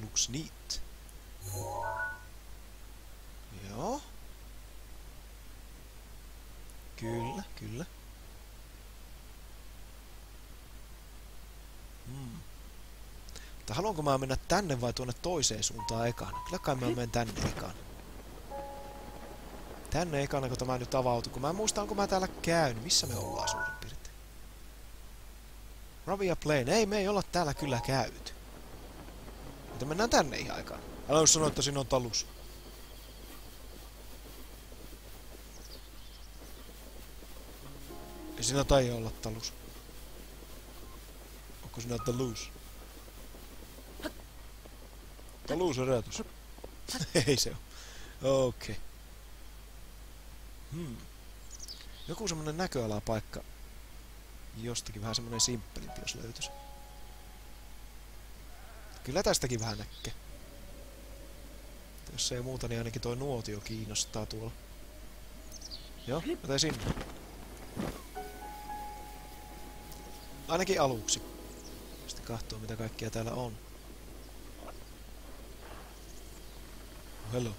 looks neat. Joo. Kyllä, kyllä. Mutta haluanko mä mennä tänne vai tuonne toiseen suuntaan ekana? Kyllä kai mä menen tänne ekana. Tänne ekana, kun tämä nyt avautui. Kun mä en muista, onko mä täällä käynyt. Missä me ollaan suurin piirtein? Ravia Plain. Ei, me ei olla täällä kyllä käyty. Mutta mennään tänne ihan aikaan. Älä jos sanoa, että siinä on talus. Ei siinä taida olla talus. Onko siinä talus? Talus on räätys. Ei se oo. Okei. Joku semmonen näköalapaikka. Jostakin vähän semmonen simppelimpi, jos löytyisi. Kyllä tästäkin vähän näkee. Jos ei muuta, niin ainakin toi nuotio kiinnostaa tuolla. Joo, mä tein sinne. Ainakin aluksi. Sitten kahtoo, mitä kaikkia täällä on. Hello.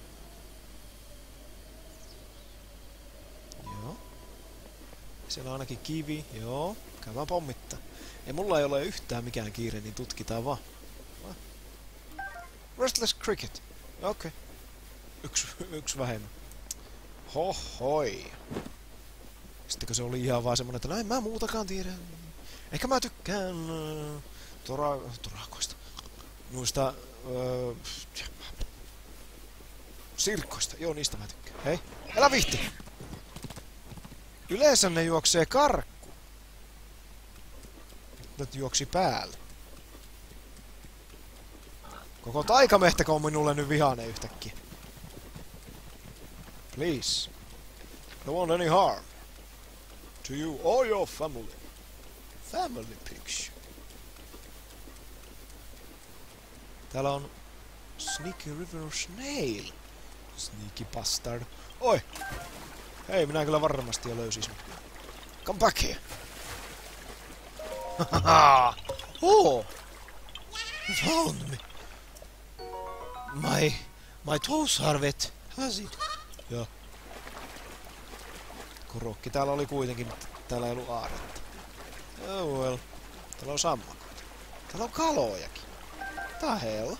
Joo. Siellä on ainakin kivi. Joo. Käy vaan pommittaa. Ei mulla ei ole yhtään mikään kiire, niin tutkitaan vaan. Restless Cricket. Okei. Yksi vähemmän. Hohoi. Sittenkö se oli ihan vaan semmonen, että näin mä muutakaan tiedä. Ehkä mä tykkään torakoista. Noista sirkkoista. Joo, niistä mä tykkään. Hei, älä vihti! Yleensä ne juoksee karkku. Nyt juoksi päälle. Koko taikamehtäkö on minulle nyt vihainen yhtäkkiä. Please. Don't want any harm. To you or your family. Family picture. Täällä on Sneaky River Snail. Sneaky bastard. Oi! Hei, minä kyllä varmasti jo löysin sinut. Come back here. Hahaha! Oh! You found me. My toes are wet. Has it? Joo. Kurokki täällä oli kuitenkin, mutta täällä ei ollut aaretta. Oh well. Täällä on sammakoita. Täällä on kalojakin. Mitä hell?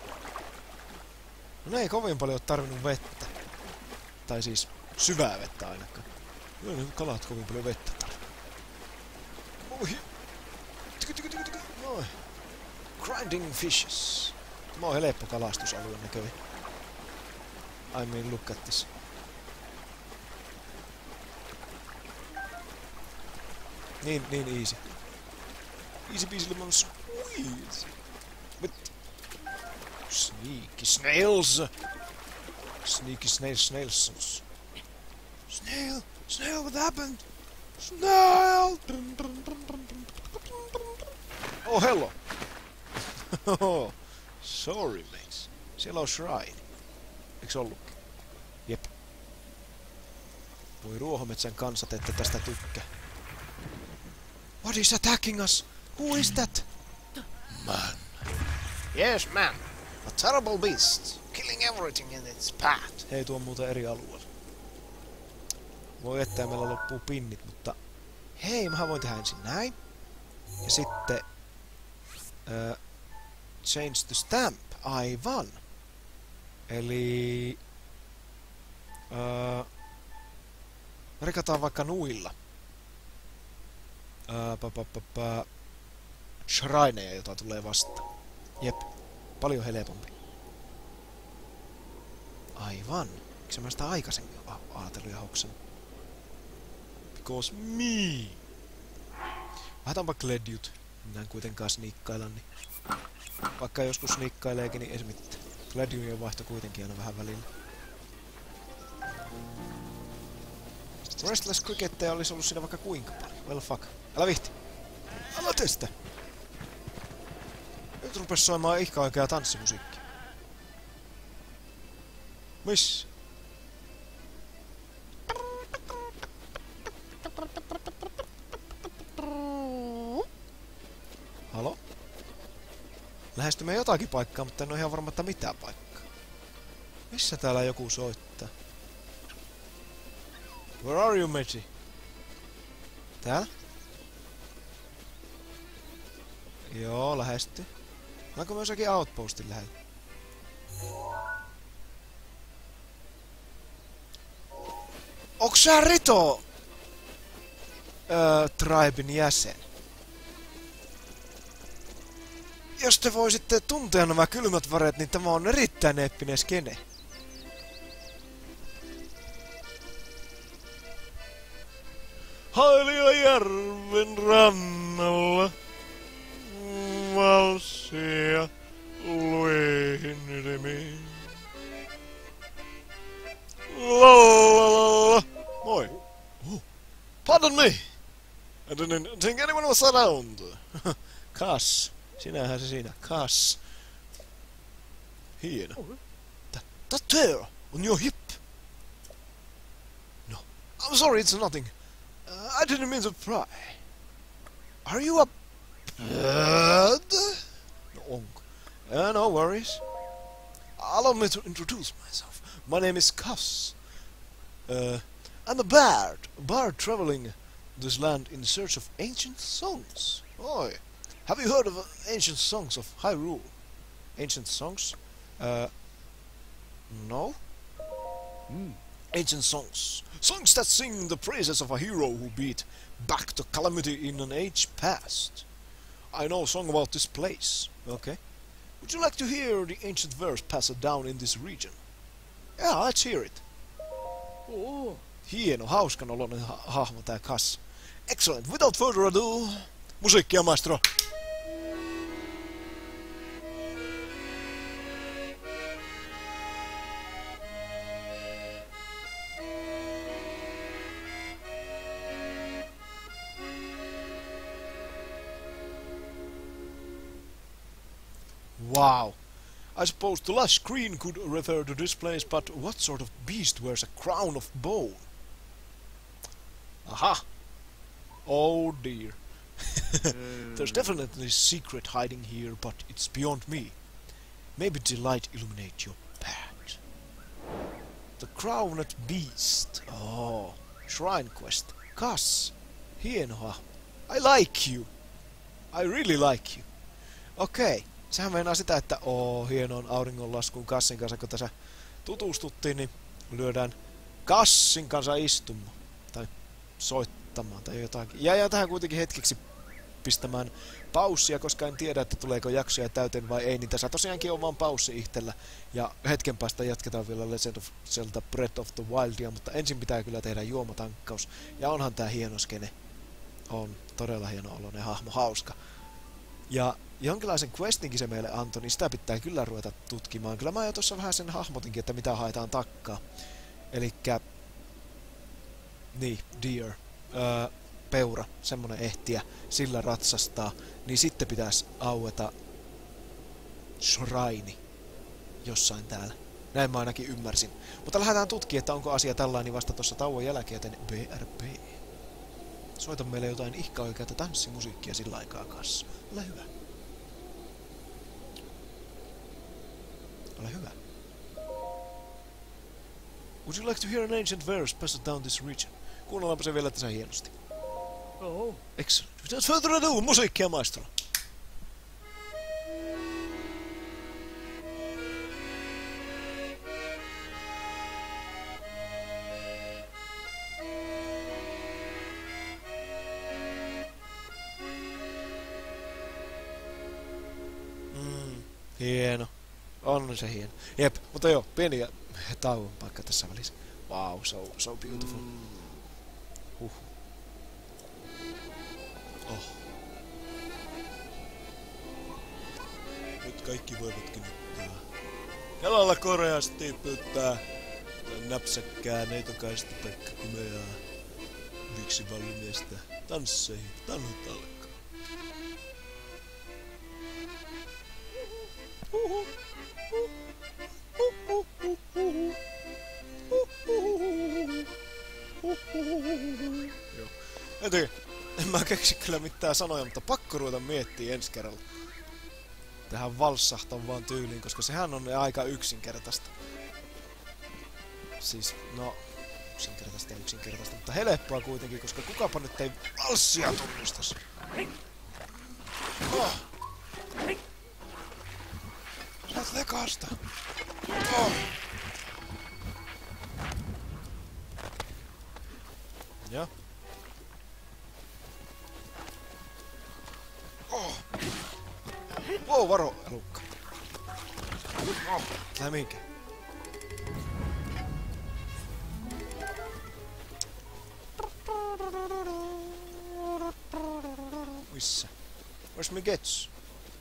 No ne ei kovin paljon ole tarvinnut vettä. Tai siis syvää vettä ainakaan. No ne kalat kovin paljon vettä tarvinnut. Oi! Noin. Grinding fishes. Tämä on helppo kalastusalue näköinen. I mean, look at this. Niin easy. Easy peasy lemon squeeze. But sneaky snails. Sneaky snails. Snail, what happened? Snail. Oh, hello. Sorry, mates. Siellä on shrine. Eiks ollutkin? Jep. Voi ruohometsän kansat, että tästä tykkää. What is attacking us? Who is that? Man. Yes, man. A terrible beast. Killing everything in its path. Hei, tuo on muuten eri alueella. Voi että meillä loppuu pinnit, mutta... Hei, mä voin tehdä ensin näin. Ja sitten... change the stamp. Aivan. Eli... rikataan vaikka nuilla. Shrineja, jota tulee vastaan. Jep. Paljon helpompi. Aivan. Eikö mä sitä aikaisemmin ajatellut ja hoksanut? Because me. Lähdetäänpä Gledjut. Mennään kuitenkaan sniikkailla, niin... Vaikka joskus sniikkaileekin, niin ei se mitään. Gledjujen vaihto kuitenkin aina vähän välillä. Restless Cricketteja olisi ollut siinä vaikka kuinka paljon. Well fuck. Älä vihti. Älä tee sitä. Nyt rupes soimaan ihka oikeaa tanssimusiikkia. Miss? Halo? lähestymme jotakin paikkaa, mutta en ole ihan varma, että mitä paikkaa. Missä täällä joku soittaa? Where are you, matey? Täällä? Joo, lähestyy. Onko myös jokin outpostin lähellä? Onks sä Rito? Triben jäsen? Jos te voisitte tuntea nämä kylmät väreet, niin tämä on erittäin eeppinen skene. Hailijajärven rannalla valssia luihin. Lalalala. Moi. Pardon me. I didn't think anyone was around. Kas. Sinähän se siinä. Kas. Hieno. That tear on your hip. No. I'm sorry, it's nothing. I didn't mean to pry. Are you a bird? No, onko? No worries. Allow me to introduce myself. My name is Cuss. I'm a bard traveling this land in search of ancient songs. Oi. Have you heard of ancient songs of Hyrule? Ancient songs? No? Ancient songs. Songs that sing the praises of a hero who beat back the calamity in an age past. I know a song about this place. Okay. Would you like to hear the ancient verse passed down in this region? Yeah, let's hear it. Oh. Hieno, hauskan oloinen hahmo tää Cuss. Excellent. Without further ado, musiikkia maestro. Wow. I suppose the last screen could refer to this place, but what sort of beast wears a crown of bone? Aha! Oh dear. There's definitely a secret hiding here, but it's beyond me. Maybe the light illuminate your path. The crowned beast. Oh, shrine quest. Cuss. Hienoa. I like you. I really like you. Okay. Sehän meinaa sitä, että hienoon auringonlaskuun Cussin kanssa, kun tässä tutustuttiin, niin lyödään Cussin kanssa istumaan. Tai soittamaan tai jotakin. Ja tähän kuitenkin hetkeksi pistämään paussia, koska en tiedä, että tuleeko jaksoja täyteen vai ei. Niin tässä tosiaankin on vaan paussi itsellä. Ja hetken päästä jatketaan vielä Legend of Zelda Breath of the Wildia, mutta ensin pitää kyllä tehdä juomatankkaus. Ja onhan tää hieno skene. On todella hieno oloinen hahmo, hauska. Ja jonkinlaisen questinkin se meille antoi, niin sitä pitää kyllä ruveta tutkimaan. Kyllä mä jo tuossa vähän sen hahmotinkin, että mitä haetaan takkaa. Elikkä niin, deer. Peura, semmonen ehtiä, sillä ratsastaa. Niin sitten pitäisi aueta shrine jossain täällä. Näin mä ainakin ymmärsin. Mutta lähdetään tutkimaan, että onko asia tällainen vasta tuossa tauon jälkeen, joten BRB. Soita meille jotain ihka oikeata tanssimusiikkia sillä aikaa kanssa. Ole hyvä. Ole hyvä. Would you like to hear an ancient verse passed down this region? Kuunnellaanpa se vielä tässä hienosti. Oh. Excellent. Without further ado, musiikkia maestro. Hieno. On se hieno. Jep, mutta joo, pieni tauon paikka tässä välissä. Wow, so beautiful. Oh. Nyt kaikki voivat kinyttää. Jalalla koreasti pyytää näpsäkkää neitokaista taikka kumeaa viksivallimiestä tansseihin. Tanhut alkaa. Joo. En mä keksi kyllä mitään sanoja, mutta pakko ruveta miettiä ensi kerralla. tähän valssahtavaan tyyliin, koska sehän on aika yksinkertaista. Siis, no, yksinkertaista, mutta helppoa kuitenkin, koska kukapa nyt ei valssia tunnistas. Oh. Sä oot lekasta. Oh. Ja. Oh. Wow, varo, elukka. Oh, tää minkä? Missä? Where's me gets?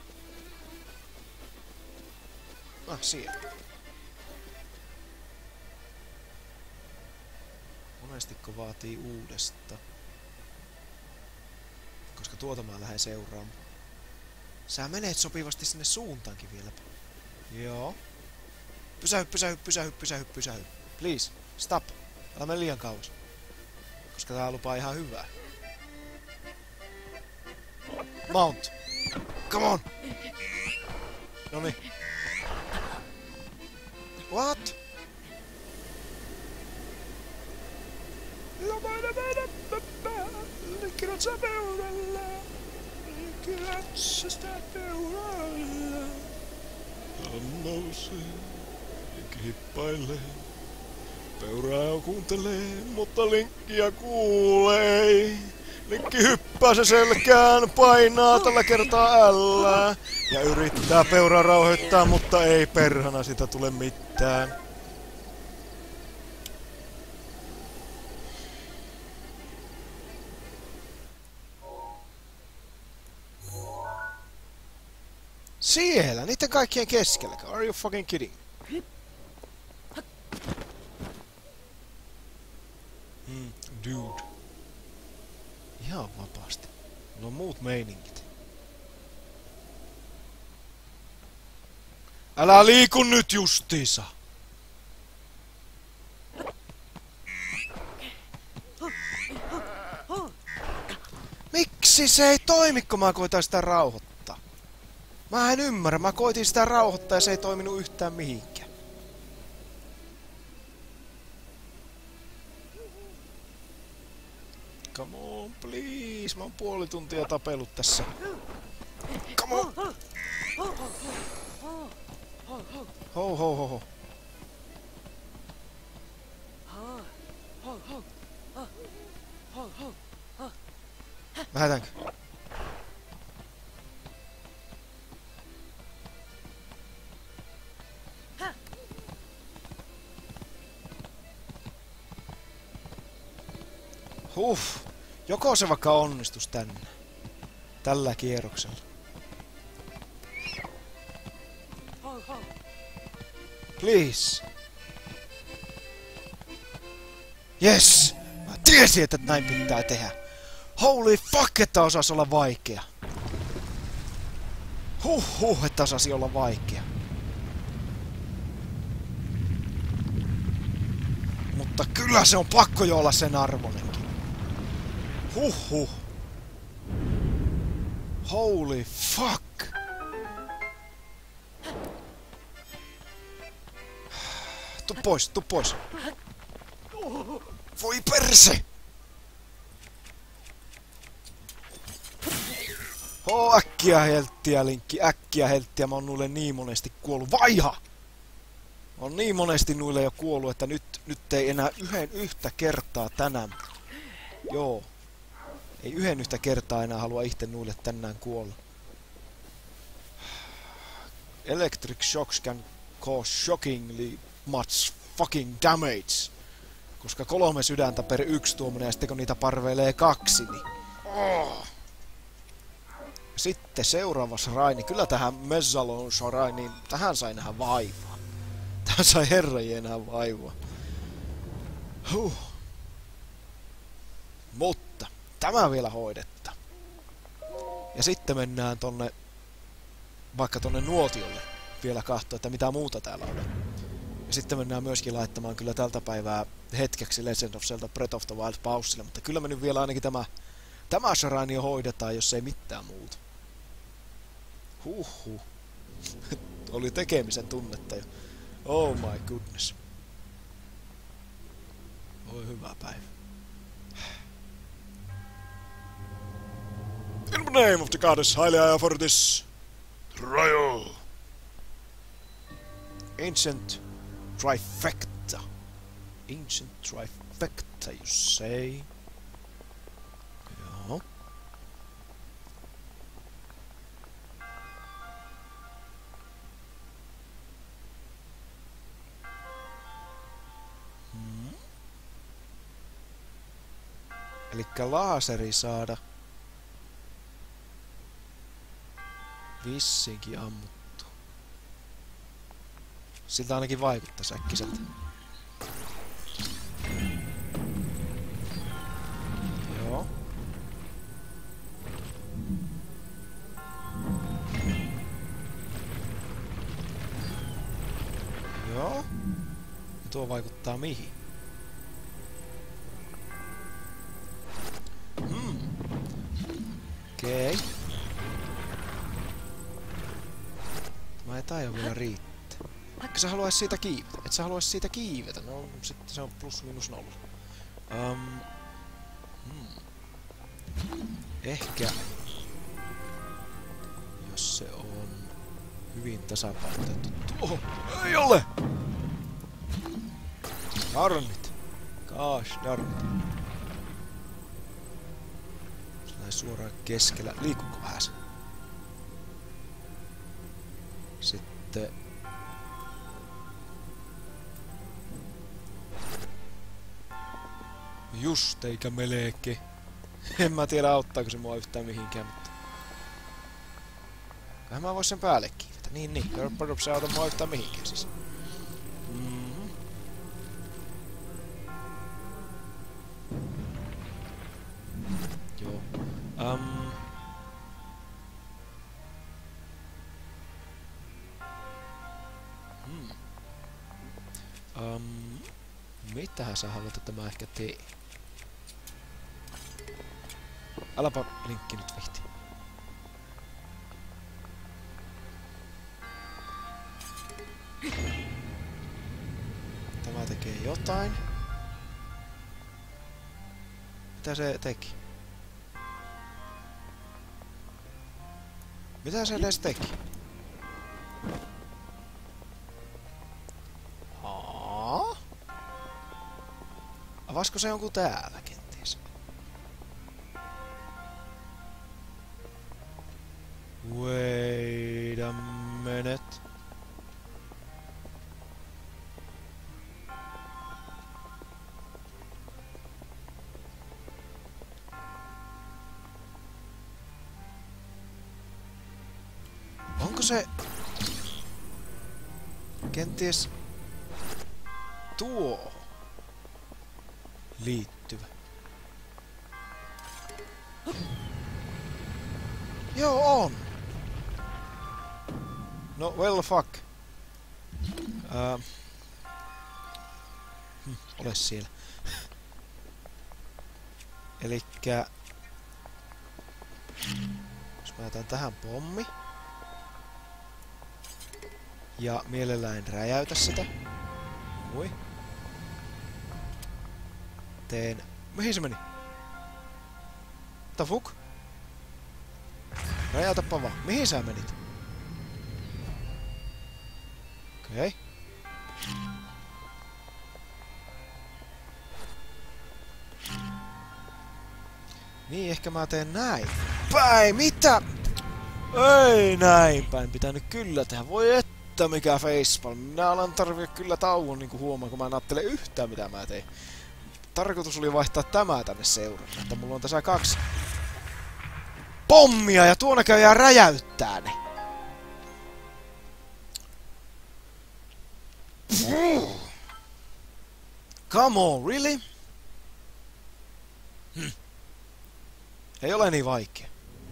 Ah, siellä. Monestiko vaatii uudesta? Koska tuota mä lähden seuraamaan. Sä menet sopivasti sinne suuntaankin vielä. Joo. Pysähy. Please, stop. Älä mene liian kauas. Koska tää lupaa ihan hyvää. Mount. Come on. Noniin. What? Liikkilätsä peuralla. Liikkilätsästä peuralla. On nousee, linkki hippailee. Peuraa kuuntelee, mutta linkkiä kuulee. Linkki hyppää se selkään, painaa tällä kertaa L. Ja yrittää peuraa rauhoittaa, mutta ei perhana sitä tule mitään. Siellä, niiden kaikkien keskellä. Are you fucking kidding? Dude. Ihan vapaasti. No muut meiningit. Älä liiku nyt justiinsa! Miksi se ei toimi, kun mä koitan sitä rauhoittaa? Mä en ymmärrä, mä koitin sitä rauhoittaa ja se ei toiminut yhtään mihinkään. Come on, please. Mä oon puoli tuntia tapellut tässä. Come on! Ho. Lähetäänkö? Joko se vaikka onnistus tänne. Tällä kierroksella. Please. Yes! Mä tiesin, että näin pitää tehdä. Holy fuck, että osasi olla vaikea. Että osasi olla vaikea. Mutta kyllä se on pakko jo olla sen arvonenkin. Holy fuck. Tuu pois. Voi perse! Äkkiä helttiä, Linkki, äkkiä helttiä. Mä oon nuille niin monesti kuollut. Vaiha! Mä oon niin monesti nuille jo kuollut, että nyt ei enää yhtä kertaa tänään. Joo. Ei yhtä kertaa enää halua itse nuille tänään kuolla. Electric shocks can cause shockingly much fucking damage. Koska 3 sydäntä per 1 tuommoinen, ja sitten kun niitä parveilee 2, niin... Sitten seuraavas Raini. Kyllä tähän Mezzalon Rainiin, tähän sai nähdä vaivaa. Tähän sai herrajien nähdä vaivaa. Mutta tämä vielä hoidetta. Ja sitten mennään tonne, vaikka tonne nuotiolle vielä katsoa, että mitä muuta täällä on. Ja sitten mennään myöskin laittamaan kyllä tältä päivää hetkeksi Legend of Zelda Breath of the Wild paussille, mutta kyllä me nyt vielä ainakin tämä Shrine hoidetaan, jos ei mitään muuta. Oli tekemisen tunnetta jo. Oh my goodness. Oi hyvä päivä. In the name of the goddess, highly I for this trial. Ancient trifecta. Ancient trifecta, you say? Joo. Elikkä laaseri saada vissinkin ammuttu. Siltä ainakin vaikuttais äkkiseltä. Joo. Joo. Ja tuo vaikuttaa mihin? Okei. Tämä ei taida vielä riittää. Eikö sä haluais siitä kiivetä? Et sä haluais siitä kiivetä? No sitten se on plus minus nolla. Ehkä jos se on hyvin tasapainotettu. Tuohon ei ole! Darnit. Gosh darnit. Suoraan keskellä. Liikkuuko vähän se? Sitten... Just eikä meleke. En mä tiedä auttaako se mua yhtään mihinkään, mutta... Vähän mä vois sen päälle kiivetä. Niin. Körppärup se auta mua yhtään mihinkään siis. Joo. Mitähän sä haluat, että mä ehkä teen? Äläpä linkki nyt vihti. Tämä tekee jotain. Mitä se teki? Mitä se edes teki? Avasko se jonkun täällä kenties? Wait a minute. Onko se kenties tuo liittyvä? Joo on. No well fuck. Ole siellä. Elikkä jos mä jätän tähän pommi ja mielellään en räjäytä sitä. Oi. Teen... Mihin se meni? What the fuck? Räjäytäpä vaan. Mihin sä menit? Okei. Niin, ehkä mä teen näin. Päin, mitä? Ei näin päin. Pitänyt kyllä tehdä. Voi että mikä facepalm. Minä alan tarvii kyllä tauon, niinku huomaan, kun mä en ajattele yhtään mitä mä tein. Tarkoitus oli vaihtaa tämä tänne seuraan, että mulla on tässä 2 pommia ja tuo näköjään räjäyttää ne. Come on, really? Ei ole niin vaikea.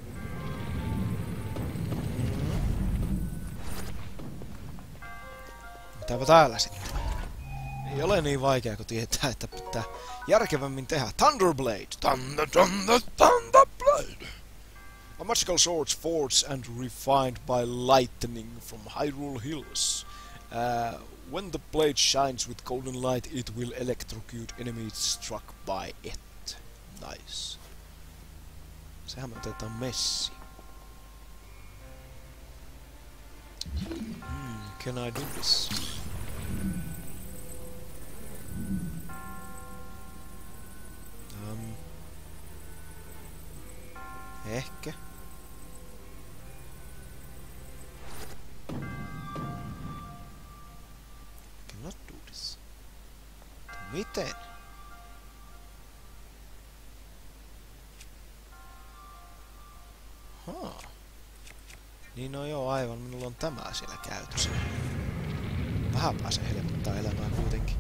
Mitäpä täällä sitten? Ei ole niin vaikea, kun tietää, että pitää järkevämmin tehdä. Thunderblade! Thunderblade! A magical sword forged and refined by lightning from Hyrule Hills. When the blade shines with golden light, it will electrocute enemies struck by it. Nice. Sehän me otetaan messi. Can I do this? Ehkä. Cannot do this. Miten? Niin no joo, aivan. Minulla on tämä siellä käytössä. Vähän pääsee helpottaa elämää kuitenkin.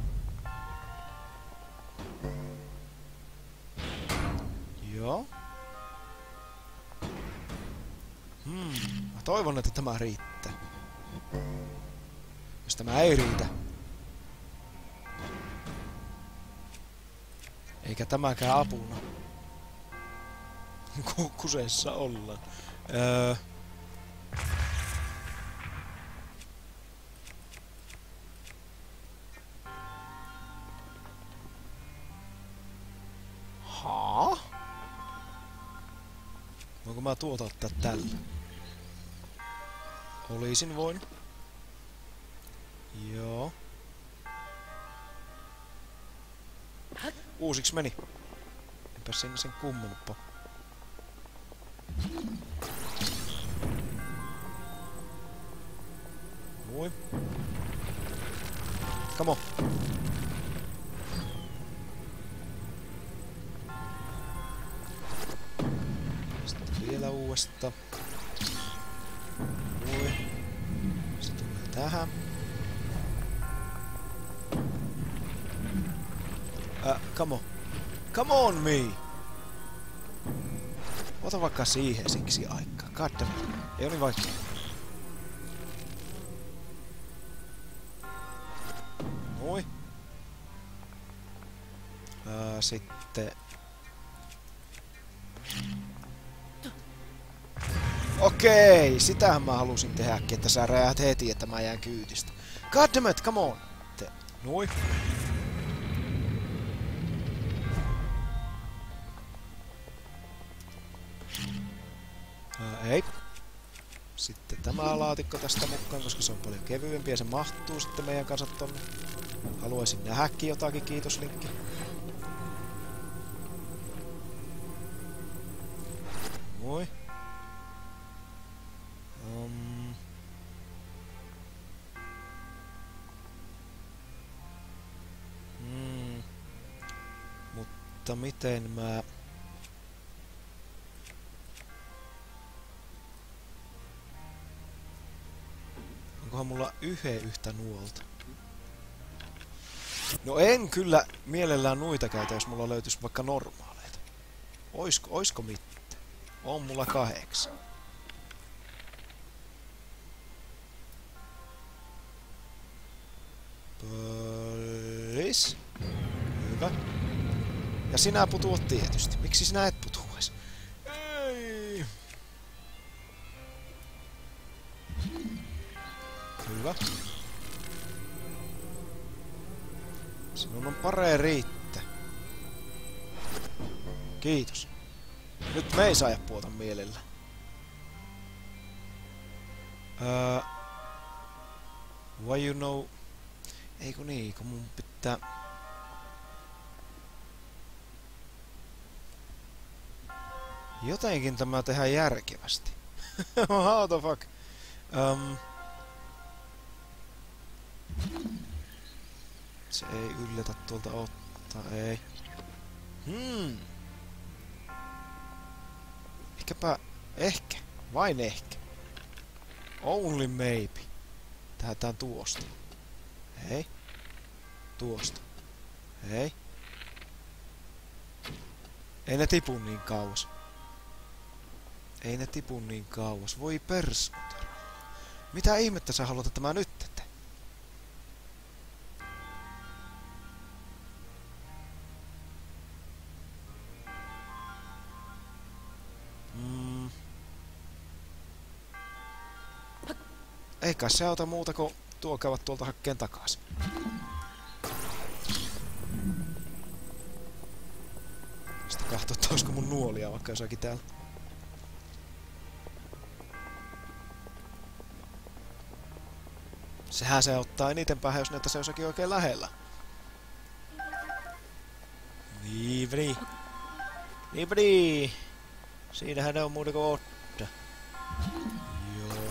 Joo. Mä toivon, että tämä riittää. Jos tämä ei riitä. Eikä tämäkään apuna. Kuseessa ollaan. Voinko mä tuottaa tällä? Olisin voinut. Joo. Uusiksi meni. Enpä sinne sen kummempaa. Moi. Come on. Sitten vielä uudesta. Moi. Sitten tulee tähän. Come on. Come on me! Ota vaikka siihen siksi aikaa. Goddammit. Ei ole niin vaikea. Moi. Sitten... Okei, sitähän mä halusin tehdäkin, että sä räjät heti, että mä jään kyydistä. Goddammit, come on! Noi. Ei. Sitten tämä laatikko tästä mukaan, koska se on paljon kevyempi ja se mahtuu sitten meidän kanssa tonne. Haluaisin nähdäkin jotakin, kiitos Linkki. Moi. Mutta miten mä... Onkohan mulla yhtä nuolta? No en kyllä mielellään nuita käytä, jos mulla löytyisi vaikka normaaleita. Oisko mitään? On mulla 8. Please. Hyvä. Ja sinä putuot tietysti. Miksi sinä et putuais? Ei. Hyvä. Sinun on paree riittää. Kiitos. Nyt me ei saa puota mielellä. Why you know... Eiku niin, kun mun pitää... Jotenkin tämä tehdään järkevästi. How the fuck? Se ei yllätä tuolta ottaa, ei. Ehkä. Vain ehkä. Only maybe. Tähdään tuosta. Hei. Tuosta. Hei. Ei ne tipu niin kauas. Ei ne tipu niin kauas. Voi perskuter. Mitä ihmettä sä haluat, että mä nyt teen? Eikä se auta muuta kuin tuo käyvät tuolta hakkeen takaisin. Sitten kahtoo, että olisiko mun nuolia vaikka jossakin täällä. Sehän se ottaa eniten päähän, jos näitä se jossakin oikein lähellä. Niipri. Niipri. Siinähän ne on muuta kuin otta. Joo.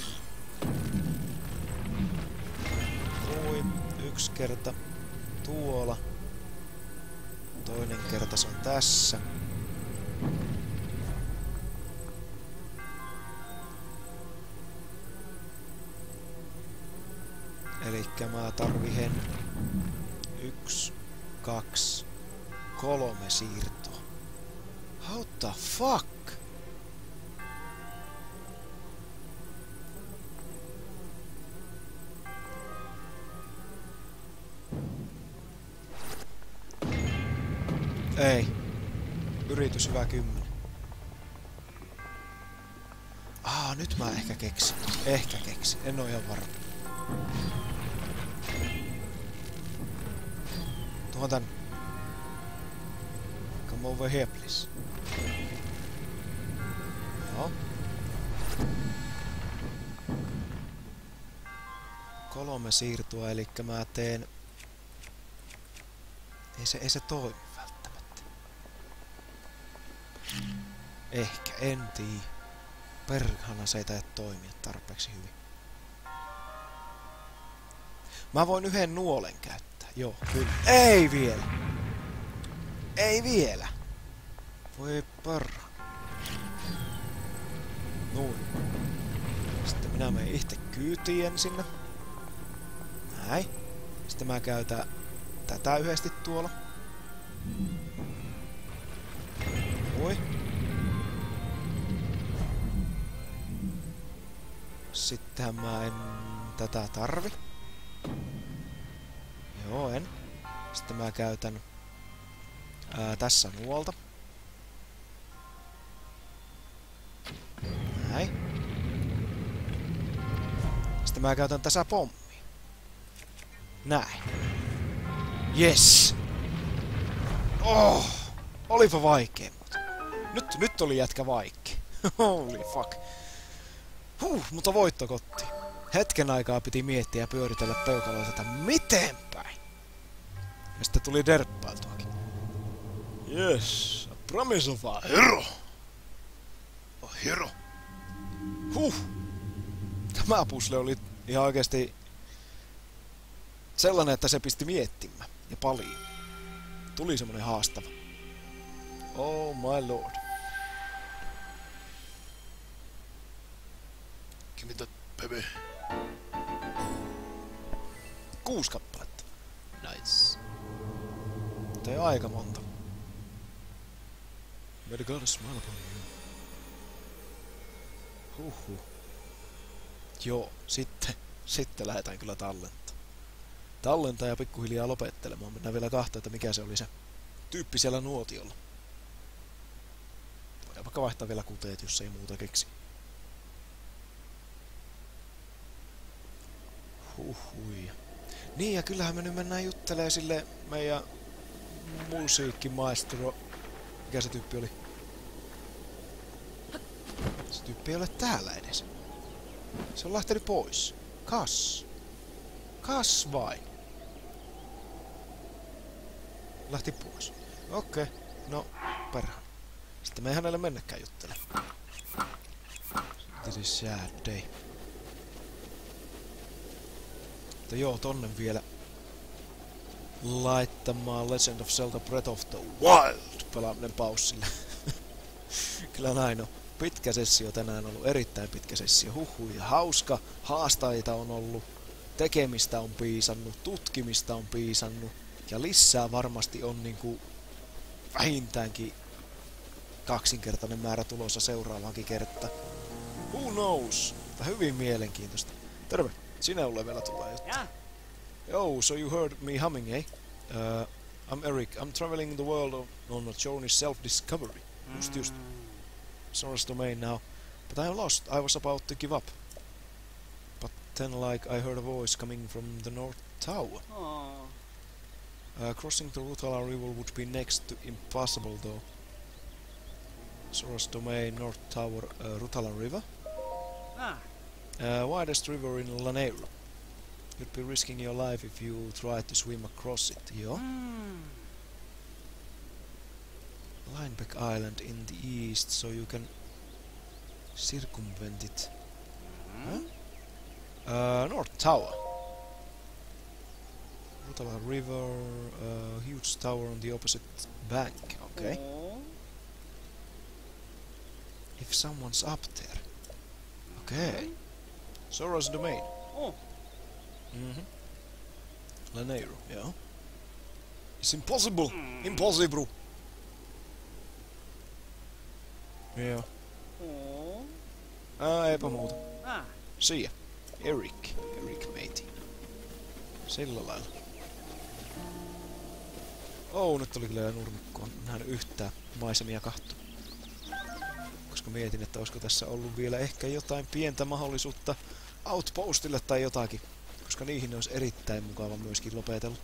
Noin. Yksi kerta tuolla. Toinen kerta se on tässä. Elikkä mä tarvihen 1, 2, 3 siirtoa. How the fuck? Ei. Yritys hyvä 10. Nyt mä ehkä keksin. En oo ihan varma. Tuohon tän. Come over here, please. Joo. 3 siirtoa, eli mä teen... Ei se toimi välttämättä. Ehkä, en tiedä. Perhana se ei taida toimia tarpeeksi hyvin. Mä voin yhden nuolen käyttää. Joo, kyllä. Ei vielä! Ei vielä! Voi perhana. Noin. Sitten minä menen itse kyytiin ensin. Näin. Sitten mä käytän tätä yhdesti tuolla. Oi. Sittenhän mä en tätä tarvi. Joo, en. Sitten mä käytän tässä nuolta. Näin. Sitten mä käytän tässä pommia. Näin. Yes! Oh! Olipa vaikee muuta. Nyt oli jätkä vaikea. Holy fuck. Mutta voitto kotiin. Hetken aikaa piti miettiä ja pyöritellä peukaloita, että miten päin. Ja sitten tuli derppailtuakin. Yes, a promise of a hero. A hero. Tämä puzzle oli ihan oikeesti sellainen, että se pisti miettimään. Ja paljon. Tuli semmonen haastava. Oh my lord. Give me that baby. 6 kappaletta. Nice. Mutta ei aika monta. May the goddess smile upon you. Joo, sitten lähdetään kyllä tallentaa ja pikkuhiljaa lopettelemaan. Mennään vielä kahta, että mikä se oli se tyyppi siellä nuotiolla. Voidaan vaikka vaihtaa vielä kuteet, jos ei muuta keksi. Niin, ja kyllähän me nyt mennään juttelee sille meidän musiikkimaestro. Mikä se tyyppi oli? Se tyyppi ei ole täällä edes. Se on lähtenyt pois. Kas vai? Lähti pois. Okei. No, perhana. Sitten me ei hänelle mennäkään juttelemaan. This is sad day. Mutta joo, tonne vielä laittamaan Legend of Zelda Breath of the Wild pelaaminen paussille. Kyllä näin on. Pitkä sessio tänään on ollut, erittäin pitkä sessio. Ja hauska, haastaita on ollut, tekemistä on piisannut, tutkimista on piisannut. Ja lisää varmasti on niinku vähintäänkin kaksinkertainen määrä tulossa seuraavaankin kertaa. Who knows? Mutta hyvin mielenkiintoista. Terve! Sinä Ulle vielä tulee jotain. Yeah. Oh, so you heard me humming, eh? I'm Eric. I'm traveling the world on a journey self-discovery. Just. Source domain now. But I am lost. I was about to give up. But then like I heard a voice coming from the North Tower. Oh. Crossing the Rutala River would be next to impossible though. Sora's domain, North Tower, Rutala River. Ah. Widest river in Lanayru. You'd be risking your life if you tried to swim across it, yo? Lineback Island in the east, so you can circumvent it. Huh? North Tower. Rutala River, huge tower on the opposite bank, okay. Oh. If someone's up there. Okay. Sora's domain. Oh. Lanayru, yeah. It's impossible! Impossible! Joo. Oh. Eipä muuta. Ah. See ya. Eric meiti. Sillä lailla. Nyt oli kyllä nurmikko. En nähnyt yhtään maisemia kahtoa. Koska mietin, että olisiko tässä ollut vielä ehkä jotain pientä mahdollisuutta outpostille tai jotakin. Koska niihin olisi erittäin mukava myöskin lopetella.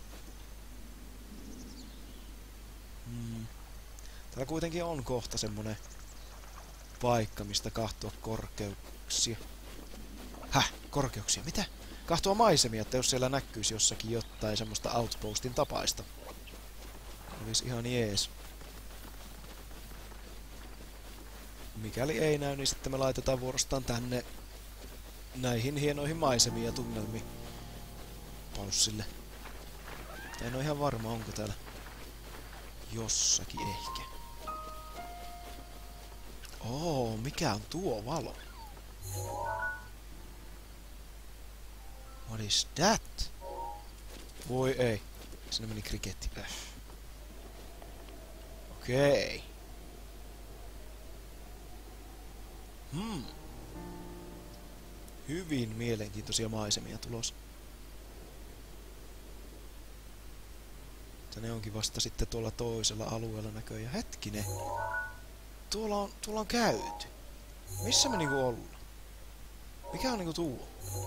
Täällä kuitenkin on kohta semmonen paikka, mistä kahtoa korkeuksia. Häh? Korkeuksia? Mitä? Kahtoa maisemia, että jos siellä näkyisi jossakin jotain semmoista outpostin tapaista. Olisi ihan jees. Mikäli ei näy, niin sitten me laitetaan vuorostaan tänne näihin hienoihin maisemiin ja tunnelmiin paussille. En ole ihan varma, onko täällä jossakin ehkä. Mikä on tuo valo? What is that? Voi ei. Sinne meni kriketti. Okei. Hyvin mielenkiintoisia maisemia tulossa. Ne onkin vasta sitten tuolla toisella alueella näköjään. Hetkinen. Tuolla on käyty. Missä me niinku ollaan? Mikä on niinku tuo?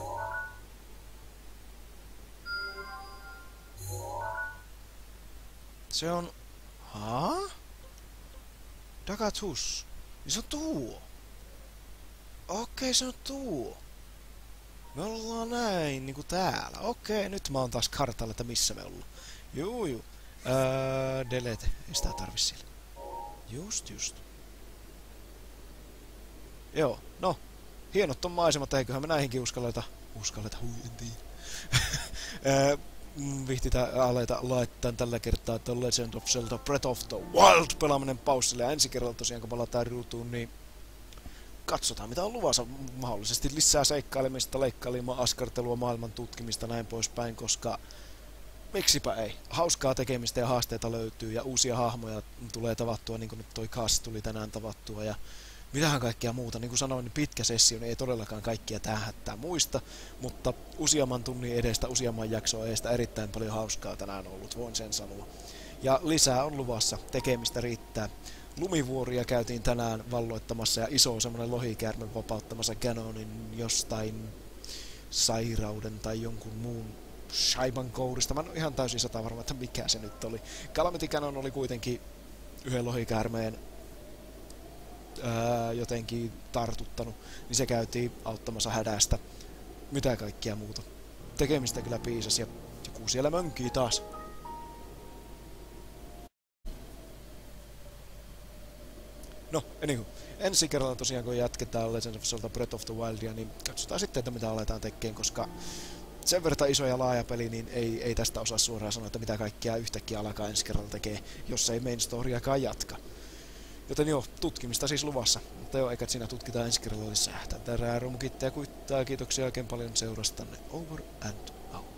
Se on... Dagathus. Niin se on tuo. Okei, se on tuo. Me ollaan näin niinku täällä. Okei, nyt mä oon taas kartalla, että missä me ollaan. Juu. Delete. Ei sitä tarvi sillä. Just. Joo, no. Hienot on maisemat, eiköhän me näihinkin uskalleta, en tiedä. Vihtitään aleta laittaa tällä kertaa The Legend of Zelda Breath of the Wild pelaaminen paussille. Ja ensi kerralla tosiaan, kun palataan ruutuun, niin katsotaan mitä on luvassa. Mahdollisesti lisää seikkailemista, leikkailemaa, askartelua, maailman tutkimista, näin poispäin, koska miksipä ei. Hauskaa tekemistä ja haasteita löytyy ja uusia hahmoja tulee tavattua, niin kuin nyt toi Cass tuli tänään tavattua ja mitähän kaikkea muuta. Niin kuin sanoin, niin pitkä sessio, niin ei todellakaan kaikkia tähättää muista, mutta useamman tunnin edestä, useamman jaksoa edestä erittäin paljon hauskaa tänään ollut, voin sen sanoa. Ja lisää on luvassa, tekemistä riittää. Lumivuoria käytiin tänään valloittamassa ja iso semmonen lohikäärme vapauttamassa Ganonin jostain sairauden tai jonkun muun shaiban kourista. Mä en ole ihan täysin varma, että mikä se nyt oli. Calamity Ganon oli kuitenkin yhden lohikäärmeen jotenkin tartuttanut, niin se käytiin auttamassa hädästä. Mitä kaikkia muuta. Tekemistä kyllä piisasi ja joku siellä mönkii taas. No, anywho. Ensi kerralla tosiaan kun jatketaan Legend of Zelda Breath of the Wildia, niin katsotaan sitten, että mitä aletaan tekemään, koska sen verran iso ja laaja peli, niin ei tästä osaa suoraan sanoa, että mitä kaikkia yhtäkkiä alkaa ensi kerralla tekee, jos ei main storyakaan jatka. Joten joo, tutkimista siis luvassa. Mutta joo, eikä siinä tutkitaan ensi kerralla lisää. Tätä Rumkitti ja kuittaa. Kiitoksia oikein paljon seurastanne. Over and out.